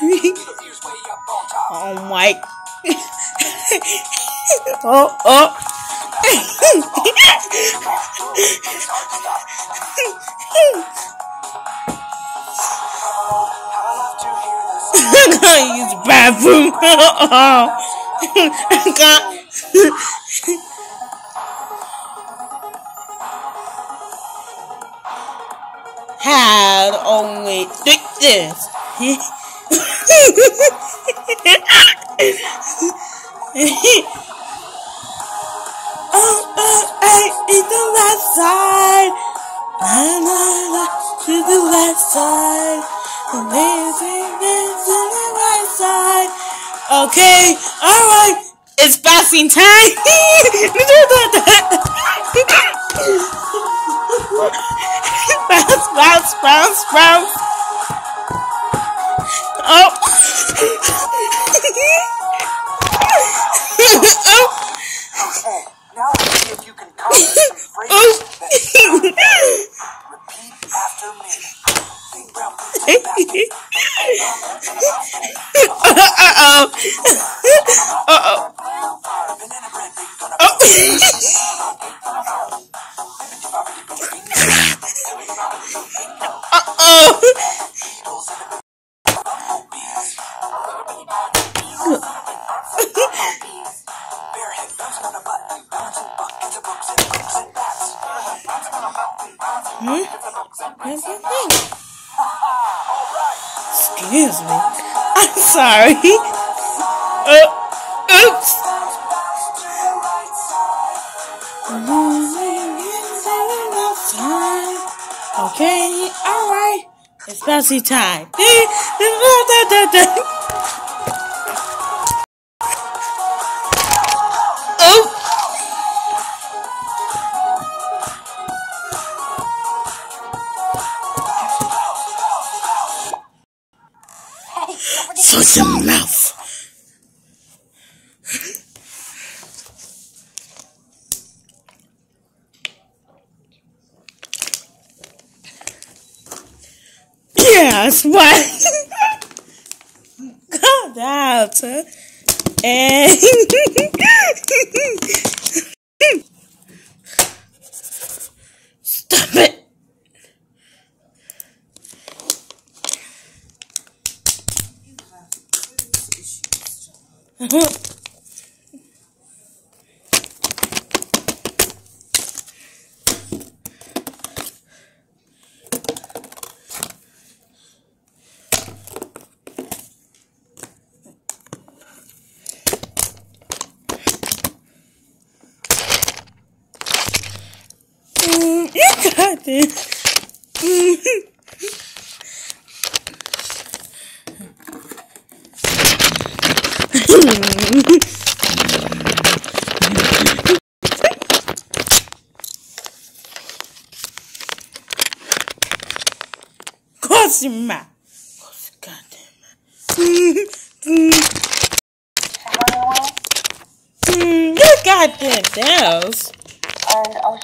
Oh my. Oh. I'm gonna use the bathroom. Had only think this. It's the left side. To the left side. Amazing this to the right side. Okay, alright. It's passing time. Bounce. Oh. Okay, now let's see if you can come up with some phrases that sound better. Repeat after me. Big brown boots in the basket. Banana bread, big gonna Barehead bouncing on a butt, bouncing buckets of books and bats. Bouncing on a mountain, bouncing buckets of books and bats. Excuse me. I'm sorry. Oops. Okay, alright. It's bouncy time. Shut your mouth. Yes, what? Got out. And stop it. You got this. Close your mouth. Close your goddamn mouth. You goddamn nails.